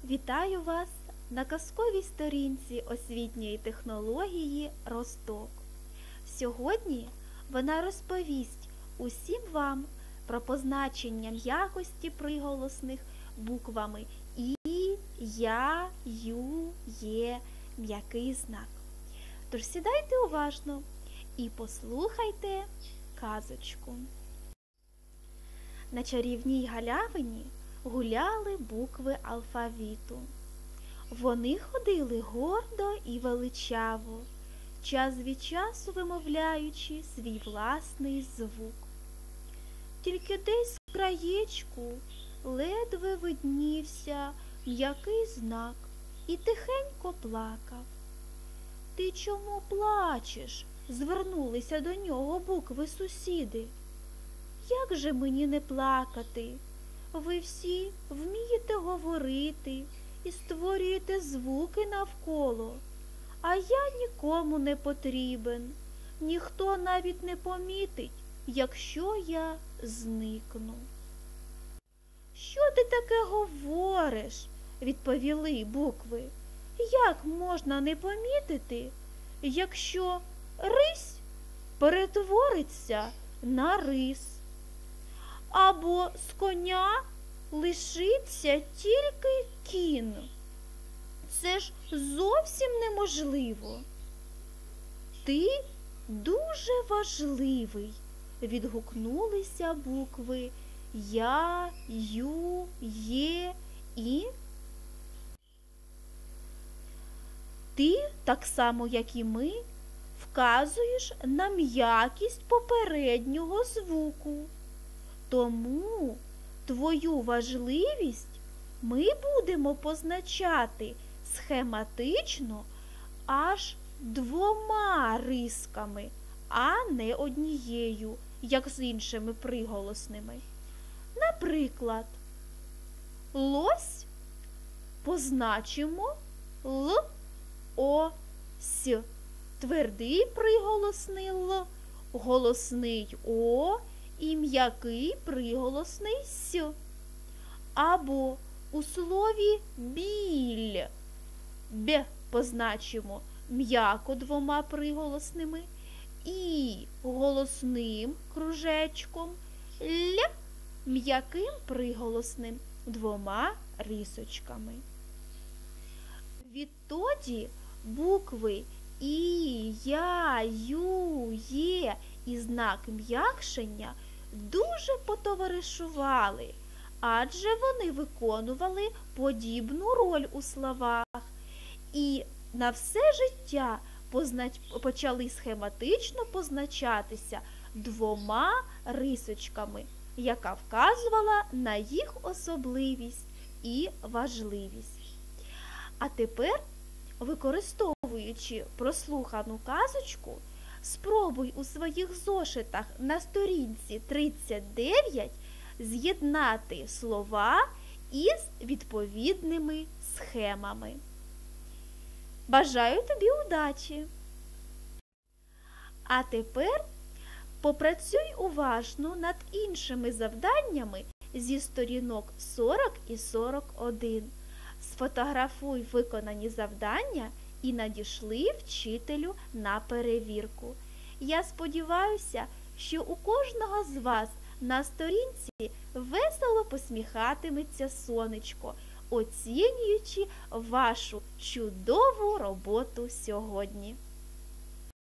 Вітаю вас на казковій сторінці освітньої технології «Росток». Сьогодні вона розповість усім вам про позначення м'якості приголосних буквами І, Я, Ю, Є, м'який знак. Тож сідайте уважно і послухайте казочку. На чарівній галявині гуляли букви алфавіту. Вони ходили гордо і величаво, час від часу вимовляючи свій власний звук. Тільки десь в краєчку ледве виднівся м'який знак і тихенько плакав. «Ти чому плачеш?» – звернулися до нього букви-сусіди. «Як же мені не плакати? Ви всі вмієте говорити і створюєте звуки навколо, а я нікому не потрібен, ніхто навіть не помітить, якщо я зникну». «Що ти таке говориш?» – відповіли букви. «Як можна не помітити, якщо рись перетвориться на рис? Або з коня лишиться тільки кін? Це ж зовсім неможливо». «Ти дуже важливий», – відгукнулися букви Я, Ю, Є і. «Ти, так само як і ми, вказуєш на м'якість попереднього звуку. Тому твою важливість ми будемо позначати схематично аж 2 рисками, а не однією, як з іншими приголосними. Наприклад, лось позначимо Л-О-С, твердий приголосний Л, голосний О і м'який приголосний С. Або у слові біль Б позначимо м'яко 2 приголосними і голосним кружечком, Л м'яким приголосним 2 рисочками. Відтоді букви І, Я, Ю, Є і знак м'якшення дуже потоваришували, адже вони виконували подібну роль у словах і на все життя почали схематично позначатися 2 рисочками, яка вказувала на їх особливість і важливість. А тепер, використовуючи прослухану казочку, спробуй у своїх зошитах на сторінці 39 з'єднати слова із відповідними схемами. Бажаю тобі удачі! А тепер попрацюй уважно над іншими завданнями зі сторінок 40 і 41. Сфотографуй виконані завдання і надішли вчителю на перевірку. Я сподіваюся, що у кожного з вас на сторінці весело посміхатиметься сонечко, оцінюючи вашу чудову роботу сьогодні.